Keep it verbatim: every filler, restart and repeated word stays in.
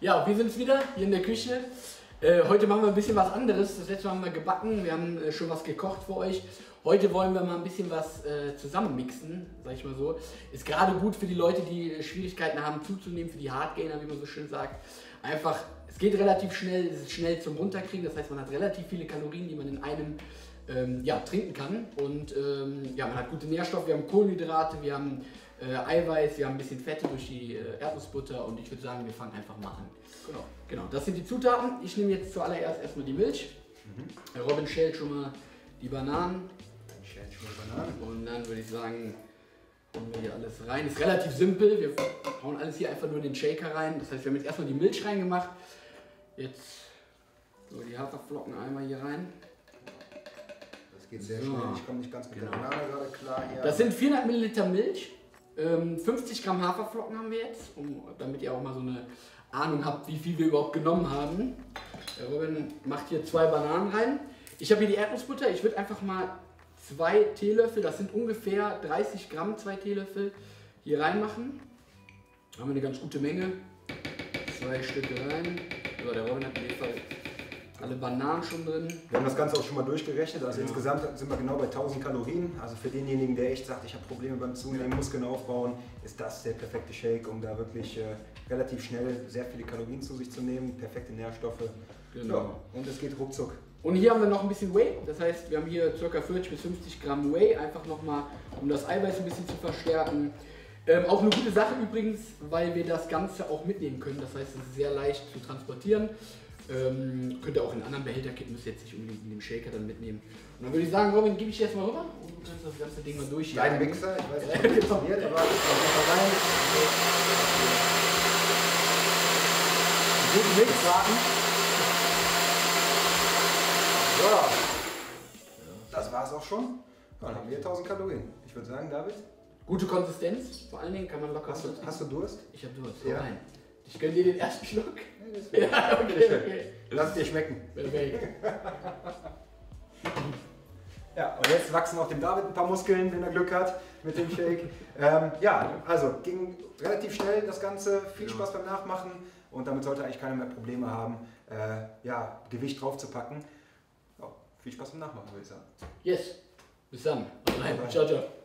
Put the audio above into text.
Ja, wir sind's wieder hier in der Küche. Äh, heute machen wir ein bisschen was anderes. Das letzte Mal haben wir gebacken, wir haben äh, schon was gekocht für euch. Heute wollen wir mal ein bisschen was äh, zusammenmixen, sag ich mal so. Ist gerade gut für die Leute, die Schwierigkeiten haben zuzunehmen, für die Hardgainer, wie man so schön sagt. Einfach, es geht relativ schnell, es ist schnell zum Runterkriegen. Das heißt, man hat relativ viele Kalorien, die man in einem ähm, ja, trinken kann. Und ähm, ja, man hat gute Nährstoffe, wir haben Kohlenhydrate, wir haben äh, Eiweiß, wir haben ein bisschen Fette durch die äh, Erdnussbutter und ich würde sagen, wir fangen einfach mal an. Genau. Genau, das sind die Zutaten. Ich nehme jetzt zuallererst erstmal die Milch. Mhm. Robin schält schon mal die Bananen. Dann schält schon mal Bananen. Und dann würde ich sagen, hauen wir hier alles rein. Ist relativ simpel. Wir hauen alles hier einfach nur in den Shaker rein. Das heißt, wir haben jetzt erstmal die Milch reingemacht. Jetzt so die Haferflocken einmal hier rein. Das geht sehr so. schnell. Ich komme nicht ganz mit Genau. der Banane gerade klar hier. Das sind vierhundert Milliliter Milch. Ähm, fünfzig Gramm Haferflocken haben wir jetzt, um, damit ihr auch mal so eine Ahnung habt, wie viel wir überhaupt genommen haben. Der Robin macht hier zwei Bananen rein. Ich habe hier die Erdnussbutter. Ich würde einfach mal zwei Teelöffel, das sind ungefähr dreißig Gramm, zwei Teelöffel, hier reinmachen. Da haben wir eine ganz gute Menge. Zwei Stücke rein. So, der Robin hat in dem Fall alle Bananen schon drin. Wir haben das Ganze auch schon mal durchgerechnet. Also Ja. insgesamt sind wir genau bei tausend Kalorien. Also für denjenigen, der echt sagt, ich habe Probleme beim Zunehmen, Muskeln aufbauen, ist das der perfekte Shake, um da wirklich äh, relativ schnell sehr viele Kalorien zu sich zu nehmen, perfekte Nährstoffe. Genau. Ja, und es geht ruckzuck. Und hier haben wir noch ein bisschen Whey, das heißt, wir haben hier ca. vierzig bis fünfzig Gramm Whey, einfach nochmal, um das Eiweiß ein bisschen zu verstärken. Ähm, auch eine gute Sache übrigens, weil wir das Ganze auch mitnehmen können, das heißt, es ist sehr leicht zu transportieren. Ähm, könnt ihr auch in einen anderen Behälter kippen, müsst ihr jetzt nicht unbedingt in den Shaker dann mitnehmen. Und dann würde ich sagen, Robin, gebe ich dir jetzt mal rüber und du kannst das ganze Ding mal durch. Dein Mixer, ich weiß nicht, ob das funktioniert, aber ich mal rein. Guten Mix warten. So, das war's auch schon. Ja, dann haben wir tausend Kalorien. Ich würde sagen, David, Gute Konsistenz, vor allen Dingen kann man locker hast du, nutzen. hast du Durst? Ich habe Durst, Ja. rein. Ich gönne dir den ersten Schluck. Nee, das wär- Ja, okay, okay. Lass es dir schmecken. Perfekt. Ja, und jetzt wachsen auch dem David ein paar Muskeln, wenn er Glück hat mit dem Shake. ähm, ja, also ging relativ schnell das Ganze. Viel Genau. Spaß beim Nachmachen und damit sollte eigentlich keiner mehr Probleme haben, äh, ja, Gewicht drauf zu packen. Ja, viel Spaß beim Nachmachen, würde ich sagen. Yes. Bis dann. Also, Bye, bye. ciao, ciao.